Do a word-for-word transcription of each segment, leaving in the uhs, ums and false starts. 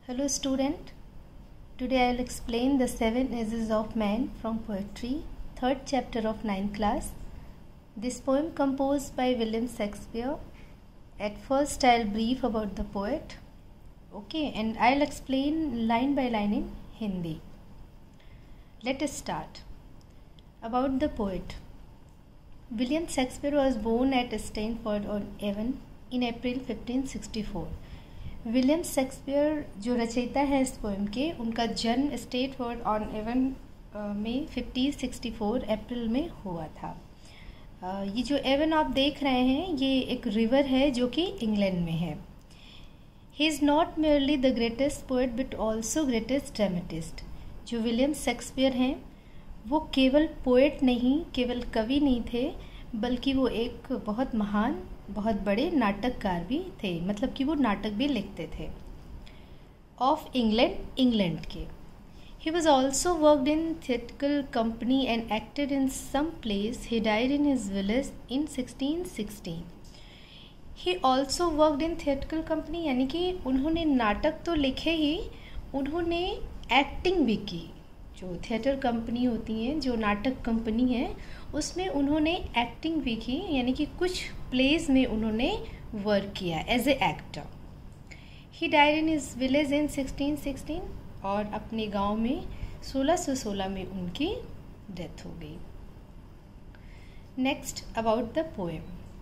Hello student, today I will explain the seven ages of man from poetry, third chapter of ninth class. This poem composed by William Shakespeare. At first I will brief about the poet, okay, and I will explain line by line in Hindi. Let us start. About the poet. William Shakespeare was born at Stratford-on-Avon in April fifteen sixty-four. William Shakespeare जो रचयिता है इस poem के, उनका जन्म Stratford on Avon में fifteen sixty four April में हुआ था। ये जो एवन आप देख रहे हैं ये एक रिवर है जो कि इंग्लैंड में है। He is not merely the greatest poet but also greatest dramatist. जो विलियम शेक्सपियर हैं वो केवल पोएट नहीं, केवल कवि नहीं थे, बल्कि वो एक बहुत महान, बहुत बड़े नाटककार भी थे, मतलब कि वो नाटक भी लिखते थे। ऑफ इंग्लैंड, इंग्लैंड के। He was also worked in theatrical company and acted in some place. He died in his village in sixteen sixteen. He also worked in theatrical company, यानी कि उन्होंने नाटक तो लिखे ही, उन्होंने एक्टिंग भी की। जो थिएटर कंपनी होती हैं, जो नाटक कंपनी है, उसमें उन्होंने एक्टिंग भी की, यानी कि कुछ प्लेस में उन्होंने वर्क किया as a actor. He died in his village in sixteen sixteen, और अपने गांव में सोलह सौ सोलह में उनकी डेथ हो गई। Next about the poem.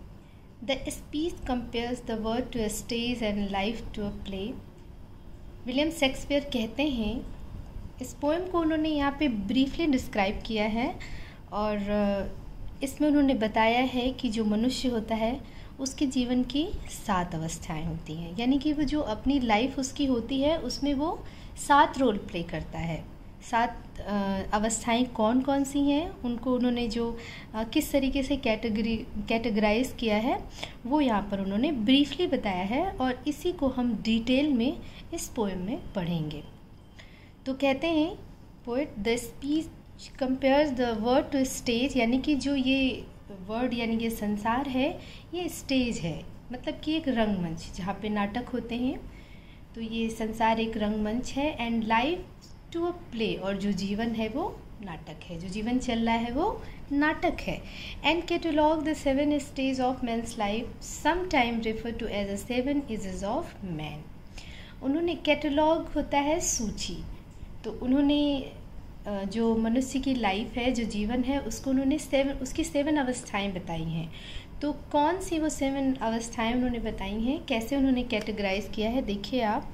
The speech compares the world to a stage and life to a play. William Shakespeare कहते हैं, इस पोएम को उन्होंने यहाँ पे ब्रीफली डिस्क्राइब किया है और इसमें उन्होंने बताया है कि जो मनुष्य होता है उसके जीवन की सात अवस्थाएं होती हैं, यानी कि वो जो अपनी लाइफ उसकी होती है उसमें वो सात रोल प्ले करता है। सात अवस्थाएं कौन कौन सी हैं, उनको उन्होंने जो किस तरीके से कैटेगरी कैटेगराइज किया है वो यहाँ पर उन्होंने ब्रीफली बताया है, और इसी को हम डिटेल में इस पोएम में पढ़ेंगे। तो कहते हैं poet, the speech compares the world to stage, यानी कि जो ये वर्ड यानी ये संसार है ये स्टेज है, मतलब कि एक रंगमंच जहाँ पे नाटक होते हैं। तो ये संसार एक रंगमंच है। And life to a play, और जो जीवन है वो नाटक है, जो जीवन चल रहा है वो नाटक है। And catalogue the seven stage of man's life some time refer to as a seven ages of man. उन्होंने कैटलॉग होता है सूची, तो उन्होंने जो मनुष्य की लाइफ है, जो जीवन है, उसको उन्होंने सेवन उसकी सेवन अवस्थाएं बताई हैं। तो कौन सी वो सेवन अवस्थाएं उन्होंने बताई हैं, कैसे उन्होंने कैटेगराइज किया है, देखिए आप।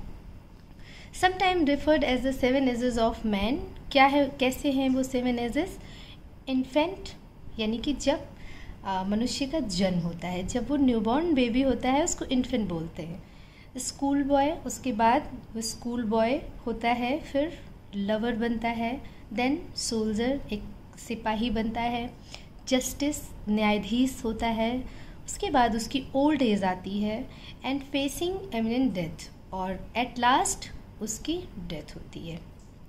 Some time referred as the seven ages of man. क्या है, कैसे हैं वो सेवन एजेस? इन्फेंट, यानी कि जब मनुष्य का जन्म होता है, जब वो न्यूबॉर्न बेबी होता है उसको इन्फेंट बोलते हैं। स्कूल बॉय, उसके बाद वो स्कूल बॉय होता है, फिर लवर बनता है, देन सोल्जर, एक सिपाही बनता है, जस्टिस, न्यायाधीश होता है, उसके बाद उसकी ओल्ड एज आती है, एंड फेसिंग इमिनेंट डेथ, और एट लास्ट उसकी डेथ होती है।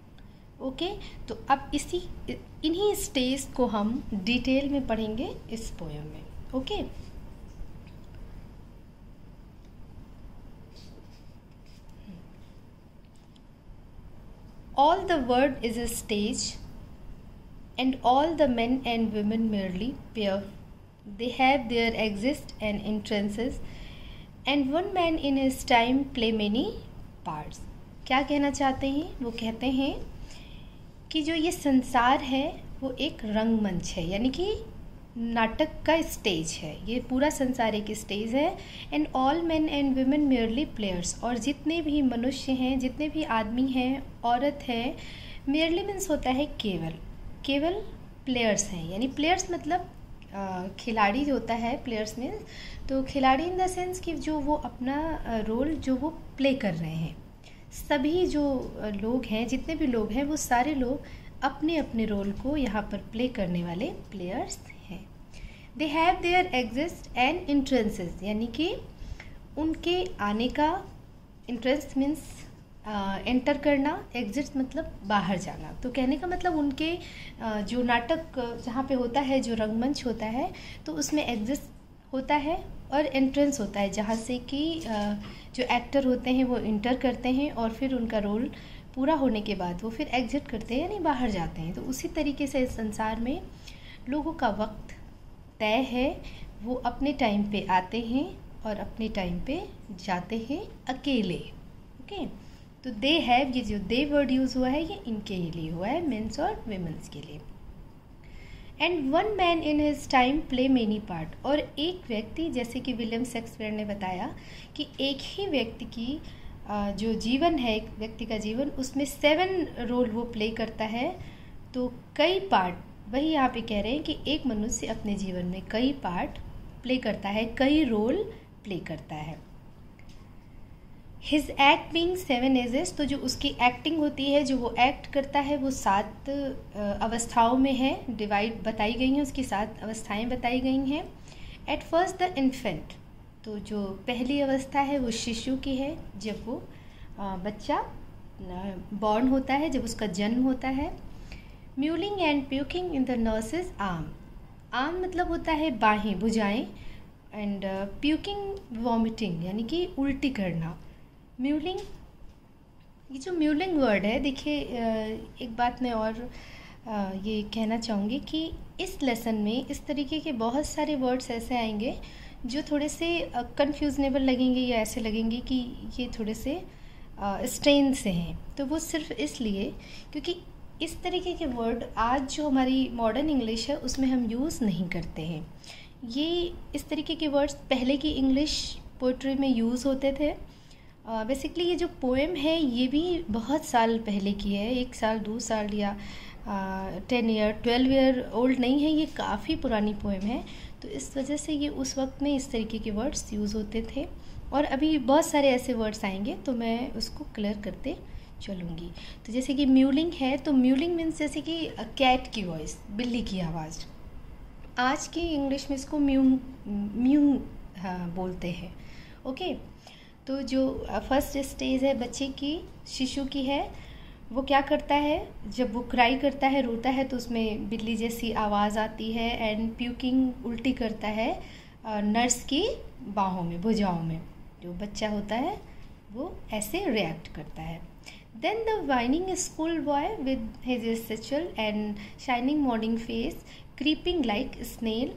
ओके, तो अब इसी इन्हीं स्टेज को हम डिटेल में पढ़ेंगे इस पोएम में। Okay, all the world is a stage, and all the men and women merely pair. They have their exist and entrances, and one man in his time play many parts. क्या कहना चाहते हैं? वो कहते हैं कि जो ये संसार है वो एक रंगमंच है, यानी कि नाटक का स्टेज है। ये पूरा संसार एक स्टेज है। And all man and women merely players, और जितने भी मनुष्य हैं, जितने भी आदमी हैं, औरत है, मेयरली मीन्स होता है केवल, केवल प्लेयर्स हैं, यानी प्लेयर्स मतलब खिलाड़ी जो होता है, प्लेयर्स मीन्स, तो खिलाड़ी इन द सेंस कि जो वो अपना रोल जो वो प्ले कर रहे हैं। सभी जो लोग हैं, जितने भी लोग हैं, वो सारे लोग अपने अपने रोल को यहाँ पर प्ले करने वाले प्लेयर्स हैं। They have their exit and entrances, यानी कि उनके आने का, इंट्रेंस मीन्स एंटर करना, एग्जिस्ट मतलब बाहर जाना। तो कहने का मतलब उनके uh, जो नाटक जहाँ पे होता है, जो रंगमंच होता है, तो उसमें एग्जिस्ट होता है और एंट्रेंस होता है, जहाँ से कि जो एक्टर होते हैं वो इंटर करते हैं और फिर उनका रोल पूरा होने के बाद वो फिर एग्जिट करते हैं यानी बाहर जाते हैं। तो उसी तरीके से इस संसार में लोगों का वक्त तय है, वो अपने टाइम पे आते हैं और अपने टाइम पे जाते हैं अकेले। ओके, तो दे हैव, ये जो दे वर्ड यूज़ हुआ है ये इनके लिए हुआ है, मेंस और विमेंस के लिए। And one man in his time play many part, और एक व्यक्ति, जैसे कि विलियम शेक्सपियर ने बताया कि एक ही व्यक्ति की जो जीवन है, एक व्यक्ति का जीवन, उसमें सेवन रोल वो प्ले करता है। तो कई पार्ट, वही यहाँ पे कह रहे हैं कि एक मनुष्य अपने जीवन में कई पार्ट प्ले करता है, कई रोल प्ले करता है। His act being seven ages, तो जो उसकी एक्टिंग होती है, जो वो एक्ट करता है, वो सात अवस्थाओं में है, डिवाइड बताई गई हैं, उसकी सात अवस्थाएं बताई गई हैं। एट फर्स्ट द इन्फेंट, तो जो पहली अवस्था है वो शिशु की है, जब वो बच्चा बॉर्न होता है, जब उसका जन्म होता है। Mewling and puking in the nurse's arm, arm मतलब होता है बाहें, भुजाएं, एंड प्यूकिंग वॉमिटिंग यानी कि उल्टी करना। म्यूलिंग, ये जो म्यूलिंग वर्ड है, देखिए एक बात मैं और ये कहना चाहूँगी कि इस लेसन में इस तरीके के बहुत सारे वर्ड्स ऐसे आएंगे जो थोड़े से कंफ्यूजनेबल लगेंगे या ऐसे लगेंगे कि ये थोड़े से स्ट्रेन से हैं। तो वो सिर्फ इसलिए क्योंकि इस तरीके के वर्ड आज जो हमारी मॉडर्न इंग्लिश है उसमें हम यूज़ नहीं करते हैं। ये इस तरीके के वर्ड्स पहले की इंग्लिश पोइट्री में यूज़ होते थे। बेसिकली uh, ये जो पोएम है ये भी बहुत साल पहले की है, एक साल दो साल या ten year twelve year old नहीं है, ये काफ़ी पुरानी पोएम है। तो इस वजह से ये उस वक्त में इस तरीके के वर्ड्स यूज़ होते थे और अभी बहुत सारे ऐसे वर्ड्स आएंगे तो मैं उसको क्लियर करते चलूँगी। तो जैसे कि म्यूलिंग है, तो म्यूलिंग मीन्स जैसे कि कैट की वॉइस, बिल्ली की आवाज़। आज की इंग्लिश में इसको म्यू म्यू हाँ बोलते हैं। ओके, तो जो फर्स्ट स्टेज है बच्चे की, शिशु की है, वो क्या करता है, जब वो क्राई करता है, रोता है, तो उसमें बिल्ली जैसी आवाज़ आती है। एंड प्यूकिंग, उल्टी करता है नर्स की बाहों में, भुजाओं में। जो बच्चा होता है वो ऐसे रिएक्ट करता है। Then the whining school boy with his satchel and shining morning face creeping like snail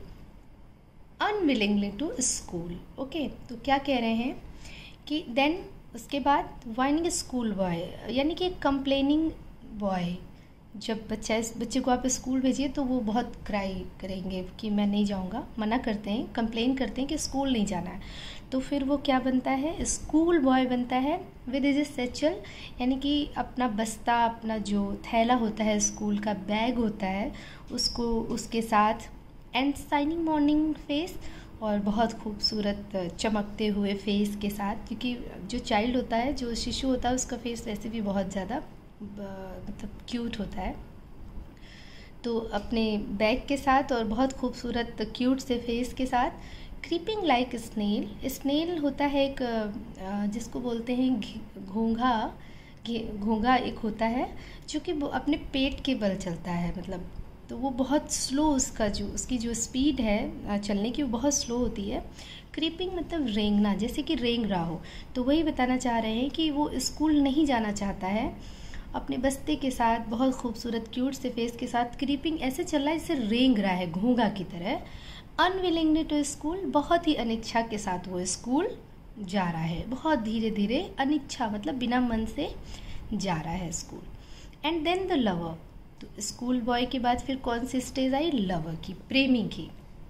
unwillingly to school. Okay, तो क्या कह रहे हैं कि देन उसके बाद वाइनिंग स्कूल बॉय यानी कि कंप्लेनिंग बॉय, जब बच्चा इस बच्चे को आप स्कूल भेजिए तो वो बहुत क्राई करेंगे कि मैं नहीं जाऊंगा, मना करते हैं, कंप्लेन करते हैं कि स्कूल नहीं जाना है। तो फिर वो क्या बनता है, स्कूल बॉय बनता है विद हिज सैचल, यानी कि अपना बस्ता, अपना जो थैला होता है, स्कूल का बैग होता है, उसको उसके साथ। एंड शाइनिंग मॉर्निंग फेस, और बहुत खूबसूरत चमकते हुए फेस के साथ, क्योंकि जो चाइल्ड होता है, जो शिशु होता है, उसका फेस वैसे भी बहुत ज़्यादा मतलब क्यूट होता है। तो अपने बैग के साथ और बहुत खूबसूरत क्यूट से फेस के साथ, क्रीपिंग लाइक स्नेल, स्नेल होता है एक जिसको बोलते हैं घोंघा, घोंघा एक होता है जो कि वो अपने पेट के बल चलता है, मतलब तो वो बहुत स्लो, उसका जो उसकी जो स्पीड है चलने की वो बहुत स्लो होती है। क्रीपिंग मतलब रेंगना, जैसे कि रेंग रहा हो। तो वही बताना चाह रहे हैं कि वो स्कूल नहीं जाना चाहता है, अपने बस्ते के साथ, बहुत खूबसूरत क्यूट से फेस के साथ क्रीपिंग ऐसे चल रहा है जैसे रेंग रहा है घोंघा की तरह। अनविलिंगली टू स्कूल, बहुत ही अनिच्छा के साथ वो स्कूल जा रहा है, बहुत धीरे धीरे, अनिच्छा मतलब बिना मन से जा रहा है school. And then the lover, तो स्कूल बॉय के बाद फिर कौन सी स्टेज आई, लवर की, प्रेमी की।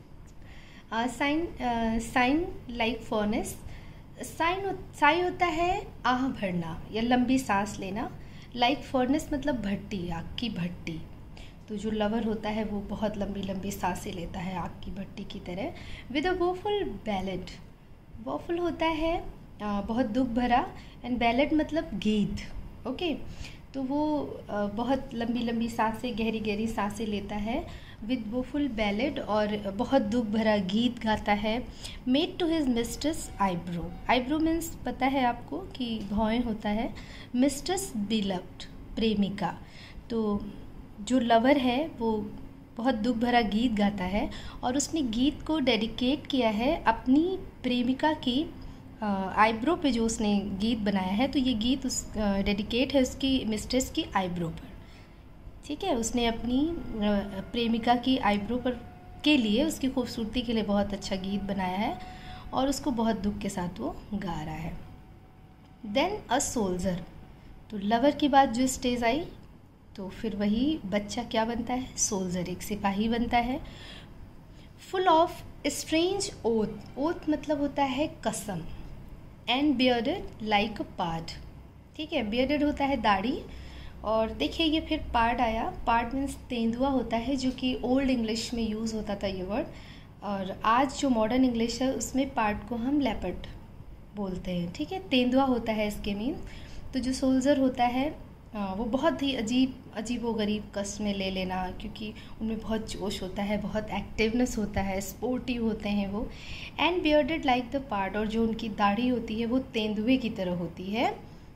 Sighing sighing like furnace, sighing sigh होता है आह भरना या लंबी सांस लेना। लाइक फर्नेस मतलब भट्टी, आग की भट्टी। तो जो लवर होता है वो बहुत लंबी लंबी सांसें लेता है आग की भट्टी की तरह। With a woeful ballad, woeful होता है आ, बहुत दुख भरा, एंड बैलेड मतलब गीत। ओके, तो वो आ, बहुत लंबी लंबी सांसें, गहरी गहरी सांसें लेता है। विद वोफुल बैलेड, और बहुत दुख भरा गीत गाता है। Made to his mistress eyebrow, eyebrow means पता है आपको कि भौएं होता है। मिस्ट्रेस बिलव्ड, प्रेमिका। तो जो लवर है वो बहुत दुख भरा गीत गाता है और उसने गीत को डेडिकेट किया है अपनी प्रेमिका की आईब्रो पे। जो उसने गीत बनाया है तो ये गीत उस डेडिकेट है उसकी मिस्ट्रेस की आईब्रो पर। ठीक है, उसने अपनी प्रेमिका की आईब्रो पर के लिए, उसकी खूबसूरती के लिए बहुत अच्छा गीत बनाया है और उसको बहुत दुख के साथ वो गा रहा है। देन अ सोल्जर, तो लवर की बात जो स्टेज आई तो फिर वही बच्चा क्या बनता है, सोल्जर, एक सिपाही बनता है। Full of strange oath, oath मतलब होता है कसम, and bearded like a pard. ठीक है, बियर्डेड होता है दाढ़ी, और देखिए ये फिर पार्ड आया। पार्ड मीन्स तेंदुआ होता है, जो कि ओल्ड इंग्लिश में यूज़ होता था ये वर्ड, और आज जो मॉडर्न इंग्लिश है उसमें पार्ड को हम लेपर्ड बोलते हैं। ठीक है, तेंदुआ होता है इसके मीन। तो जो सोल्जर होता है वो बहुत ही अजीब अजीब व गरीब कष्ट में ले लेना, क्योंकि उनमें बहुत जोश होता है, बहुत एक्टिवनेस होता है, स्पोर्टिव होते हैं वो। And bearded like the pard, और जो उनकी दाढ़ी होती है वो तेंदुए की तरह होती है,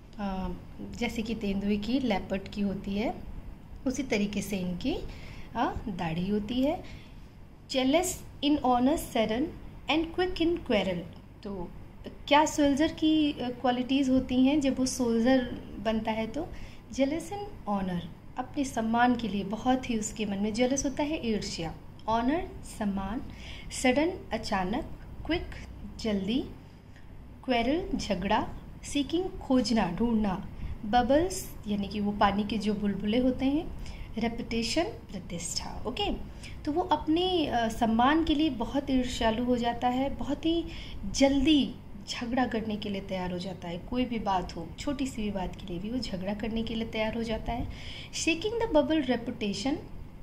जैसे कि तेंदुए की लेपर्ड की होती है, उसी तरीके से इनकी दाढ़ी होती है। Jealous in honour sudden and quick in quarrel, तो क्या सोल्जर की क्वालिटीज़ होती हैं जब वो सोल्जर बनता है? तो जेलस इन ऑनर, अपने सम्मान के लिए बहुत ही उसके मन में जेलस होता है, ईर्ष्या, ऑनर सम्मान, सडन अचानक, क्विक जल्दी, क्वेरल झगड़ा, सीकिंग खोजना ढूंढना, बबल्स यानी कि वो पानी के जो बुलबुले होते हैं, रेपुटेशन प्रतिष्ठा। ओके, तो वो अपने सम्मान के लिए बहुत ईर्ष्यालु हो जाता है, बहुत ही जल्दी झगड़ा करने के लिए तैयार हो जाता है। कोई भी बात हो, छोटी सी भी बात के लिए भी वो झगड़ा करने के लिए तैयार हो जाता है। Seeking the bubble reputation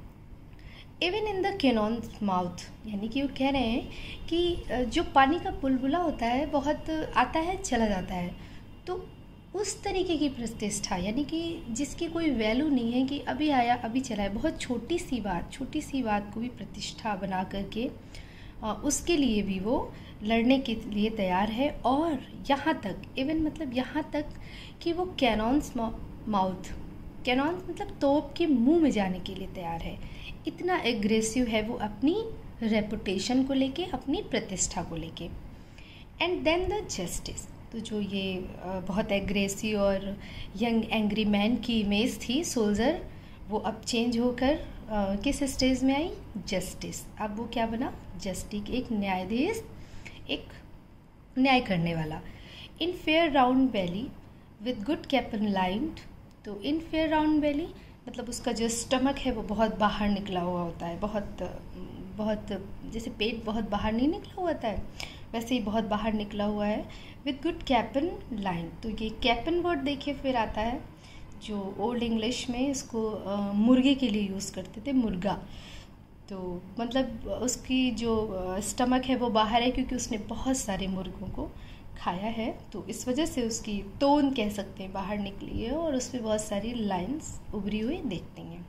even in the cannon's mouth, यानी कि वो कह रहे हैं कि जो पानी का बुलबुला होता है बहुत आता है चला जाता है, तो उस तरीके की प्रतिष्ठा, यानी कि जिसकी कोई वैल्यू नहीं है कि अभी आया अभी चला है, बहुत छोटी सी बात छोटी सी बात को भी प्रतिष्ठा बना करके उसके लिए भी वो लड़ने के लिए तैयार है। और यहाँ तक, इवन मतलब यहाँ तक कि वो कैनॉन्स माउथ, कैनॉन्स मतलब तोप के मुंह में जाने के लिए तैयार है। इतना एग्रेसिव है वो अपनी रेपुटेशन को लेके, अपनी प्रतिष्ठा को लेके। एंड देन द जस्टिस, तो जो ये बहुत एग्रेसिव और यंग एंग्री मैन की इमेज थी सोल्जर, वो अब चेंज होकर किस स्टेज में आई, जस्टिस। अब वो क्या बना, जस्टिस, एक न्यायाधीश, एक न्याय करने वाला। In fair round belly with good capon lined, तो इन फेयर राउंड वैली मतलब उसका जो स्टमक है वो बहुत बाहर निकला हुआ होता है, बहुत बहुत जैसे पेट बहुत बाहर नहीं निकला हुआ होता है वैसे ही बहुत बाहर निकला हुआ है। विद गुड कैपन लाइन, तो ये कैपन वर्ड देखिए फिर आता है, जो ओल्ड इंग्लिश में इसको आ, मुर्गे के लिए यूज़ करते थे, मुर्गा। तो मतलब उसकी जो स्टमक है वो बाहर है क्योंकि उसने बहुत सारे मुर्गों को खाया है, तो इस वजह से उसकी तोन कह सकते हैं बाहर निकली है और उसमें बहुत सारी लाइंस उभरी हुई दिखती हैं।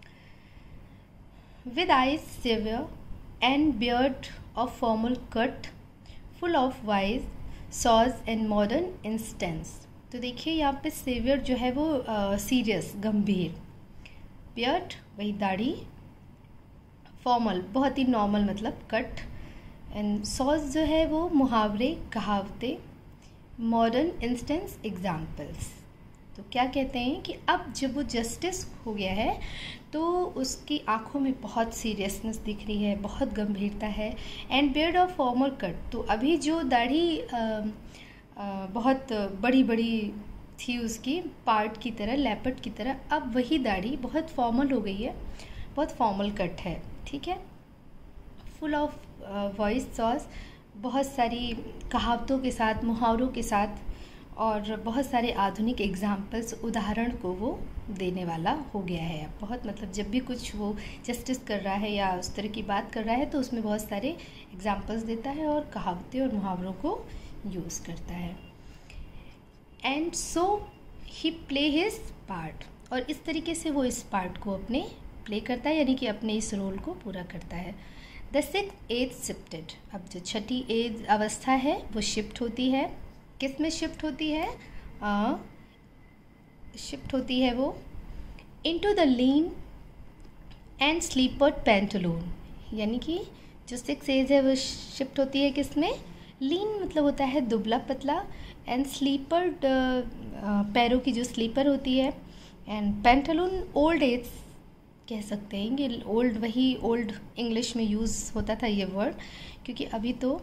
With eyes severe and beard of formal cut, full of wise saws and modern instances, तो देखिए यहाँ पे सेवियर जो है वो सीरियस गंभीर, बियर्ड वही दाढ़ी, फॉर्मल बहुत ही नॉर्मल मतलब कट, एंड सॉज जो है वो मुहावरे कहावतें, मॉडर्न इंस्टेंस एग्जाम्पल्स। तो क्या कहते हैं कि अब जब वो जस्टिस हो गया है तो उसकी आंखों में बहुत सीरियसनेस दिख रही है, बहुत गंभीरता है। And beard of formal cut, तो अभी जो दाढ़ी बहुत बड़ी बड़ी थी उसकी पार्ट की तरह, लेपर्ड की तरह, अब वही दाढ़ी बहुत फॉर्मल हो गई है, बहुत फॉर्मल कट है। ठीक है, फुल ऑफ वॉइस सॉस, बहुत सारी कहावतों के साथ, मुहावरों के साथ और बहुत सारे आधुनिक एग्जाम्पल्स, उदाहरण को वो देने वाला हो गया है। अब बहुत मतलब जब भी कुछ वो जस्टिस कर रहा है या उस तरह की बात कर रहा है तो उसमें बहुत सारे एग्जाम्पल्स देता है और कहावतें और मुहावरों को यूज़ करता है। And so he play his part, और इस तरीके से वो इस पार्ट को अपने प्ले करता है, यानी कि अपने इस रोल को पूरा करता है। द सिक्स्थ एज शिफ्टेड, अब जो छठी एज अवस्था है वो शिफ्ट होती है, किस में शिफ्ट होती है, आ, शिफ्ट होती है वो into the lean and slippered pantaloon, यानी कि जो सिक्स एज है वो शिफ्ट होती है किस में, लीन मतलब होता है दुबला पतला, एंड स्लीपर्ड पैरों की जो स्लीपर होती है, एंड पैंटलून ओल्ड एज कह सकते हैं कि ओल्ड, वही ओल्ड इंग्लिश में यूज़ होता था ये वर्ड, क्योंकि अभी तो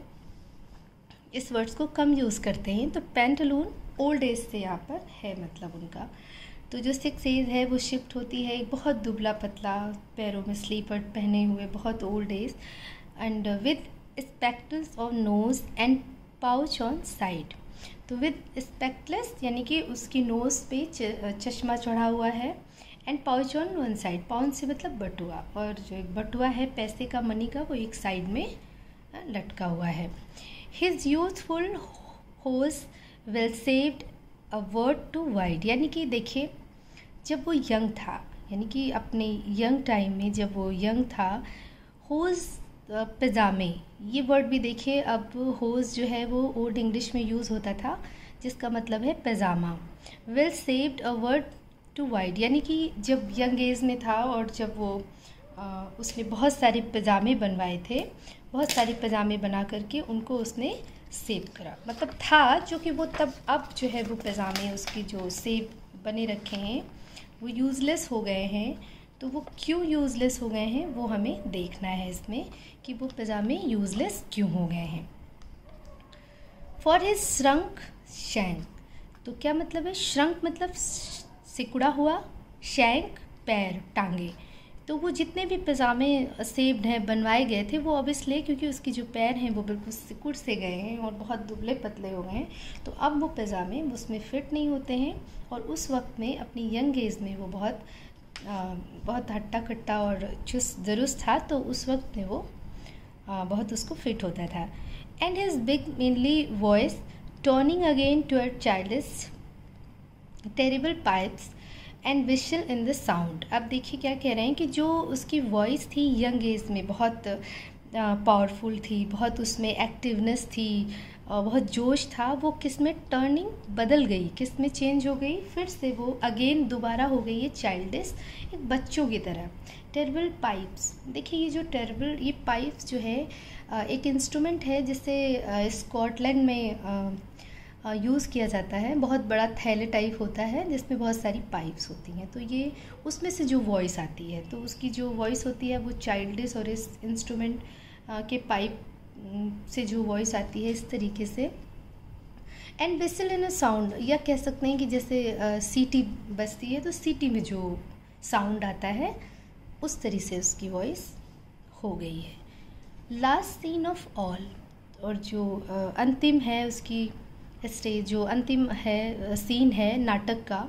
इस वर्ड्स को कम यूज़ करते हैं। तो पैंटलून ओल्ड एज से यहाँ पर है मतलब उनका। तो जो सिक्स एज है वो शिफ्ट होती है एक बहुत दुबला पतला, पैरों में स्लीपर पहने हुए, बहुत old age, and with spectacles on nose and pouch on side. तो विद स्पेक्टलेस यानी कि उसकी नोज़ पे चश्मा चढ़ा हुआ है, and pouch on one side, pouch से मतलब बटुआ, और जो एक बटुआ है पैसे का, मनी का, वो एक साइड में लटका हुआ है। His youthful hose well saved a world too wide, यानी कि देखिए जब वो यंग था, यानी कि अपने यंग टाइम में जब वो यंग था, होज पैजामे, ये वर्ड भी देखिए, अब होज जो है वो ओल्ड इंग्लिश में यूज़ होता था जिसका मतलब है पैजामा। Well saved a world too wide, यानी कि जब यंग एज में था और जब वो आ, उसने बहुत सारे पैजामे बनवाए थे, बहुत सारे पैजामे बना करके उनको उसने सेव करा, मतलब था जो कि वो तब, अब जो है वो पैजामे उसकी जो सेव बने रखे हैं वो यूज़लेस हो गए हैं। तो वो क्यों यूज़लेस हो गए हैं वो हमें देखना है इसमें, कि वो पैजामे यूज़लेस क्यों हो गए हैं। फॉर हिज श्रंक शैंक, तो क्या मतलब है, श्रंक मतलब सिकुड़ा हुआ, शैंक पैर, टांगे। तो वो जितने भी पैजामे सेव्ड हैं, बनवाए गए थे, वो अब इसलिए क्योंकि उसकी जो पैर हैं वो बिल्कुल सिकुड़ से गए हैं और बहुत दुबले पतले हो गए हैं, तो अब वो पैजामे उसमें फिट नहीं होते हैं। और उस वक्त में अपनी यंग एज में वो बहुत आ, बहुत हट्टा कट्टा और चुस्त दुरुस्त था, तो उस वक्त में वो आ, बहुत उसको फिट होता था। And his big manly voice turning again toward childish treble pipes and whistle in the sound. अब देखिए क्या कह रहे हैं कि जो उसकी वॉइस थी यंग एज में बहुत पावरफुल थी, बहुत उसमें एक्टिवनेस थी, बहुत जोश था, वो किस में टर्निंग बदल गई, किस में चेंज हो गई, फिर से वो अगेन दोबारा हो गई है चाइल्डिश, एक बच्चों की तरह। टेरिबल पाइप्स, देखिए ये जो टेरिबल, ये पाइप्स जो है एक इंस्ट्रूमेंट है जिसे स्कॉटलैंड में यूज़ किया जाता है। बहुत बड़ा थैले टाइप होता है जिसमें बहुत सारी पाइप्स होती हैं, तो ये उसमें से जो वॉइस आती है, तो उसकी जो वॉइस होती है वो चाइल्डिश और इस इंस्ट्रूमेंट के पाइप से जो वॉइस आती है इस तरीके से। And whistle in a sound, या कह सकते हैं कि जैसे सीटी बजती है तो सीटी में जो साउंड आता है उस तरीके से उसकी वॉइस हो गई है। लास्ट सीन ऑफ ऑल, और जो अंतिम है उसकी स्टेज, जो अंतिम है सीन है नाटक का,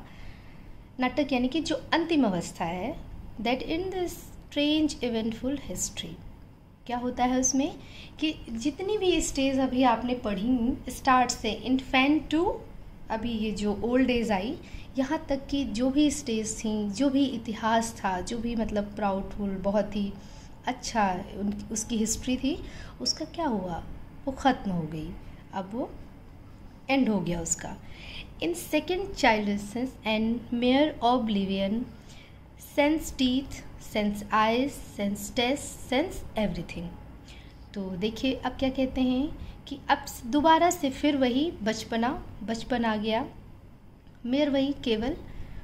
नाटक यानी कि जो अंतिम अवस्था है, that in this strange eventful history, क्या होता है उसमें कि जितनी भी स्टेज अभी आपने पढ़ी स्टार्ट से इन्फेंट टू अभी ये जो ओल्ड एज आई, यहाँ तक कि जो भी स्टेज थी, जो भी इतिहास था, जो भी मतलब प्राउडफुल, बहुत ही अच्छा उसकी हिस्ट्री थी, उसका क्या हुआ, वो ख़त्म हो गई, अब वो एंड हो गया उसका। In second childishness and mere oblivion, sans teeth, sans eyes, sans taste, sans everything. तो देखिए अब क्या कहते हैं कि अब दोबारा से फिर वही बचपना, बचपन आ गया, मेयर वही केवल,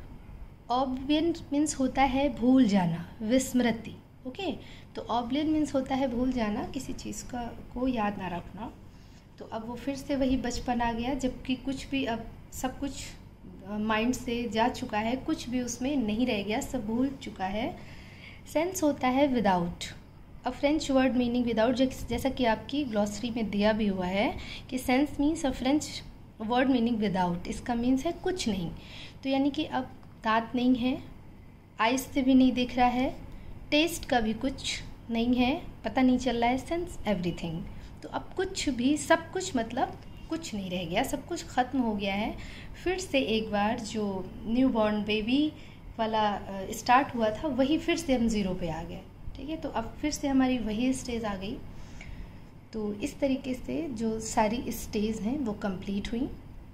ऑब्लिवियन मीन्स होता है भूल जाना, विस्मृति, ओके। तो ऑब्लिवियन मीन्स होता है भूल जाना, किसी चीज़ का को याद ना रखना। तो अब वो फिर से वही बचपन आ गया, जबकि कुछ भी अब सब कुछ माइंड से जा चुका है, कुछ भी उसमें नहीं रह गया, सब भूल चुका है। सेंस होता है without, a French word meaning without, जैसा कि आपकी ग्लॉसरी में दिया भी हुआ है कि sans means a French word meaning without, इसका मीन्स है कुछ नहीं। तो यानी कि अब दांत नहीं है, आइज से भी नहीं दिख रहा है, टेस्ट का भी कुछ नहीं है, पता नहीं चल रहा है, सेंस एवरीथिंग। तो अब कुछ भी, सब कुछ मतलब कुछ नहीं रह गया, सब कुछ ख़त्म हो गया है। फिर से एक बार जो न्यू बॉर्न बेबी वाला स्टार्ट हुआ था वही फिर से हम ज़ीरो पे आ गए, ठीक है। तो अब फिर से हमारी वही स्टेज आ गई। तो इस तरीके से जो सारी स्टेज हैं वो कंप्लीट हुई।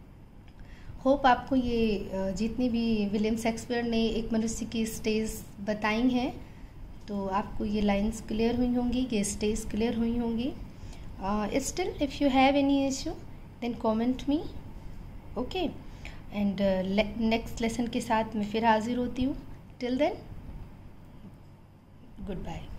होप आपको ये जितनी भी विलियम शेक्सपियर ने एक मनुष्य की स्टेज बताई हैं तो आपको ये लाइंस क्लियर हुई होंगी, ये स्टेज क्लियर हुई होंगी. Still if you have any issue then comment me. Okay, and next lesson के साथ मैं फिर हाजिर होती हूँ. Till then, good bye.